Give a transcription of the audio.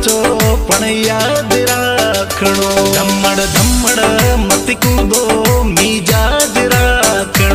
नाचो पण याद राखणो। धम्मड़ धम्मड़ मत कूदो मीजा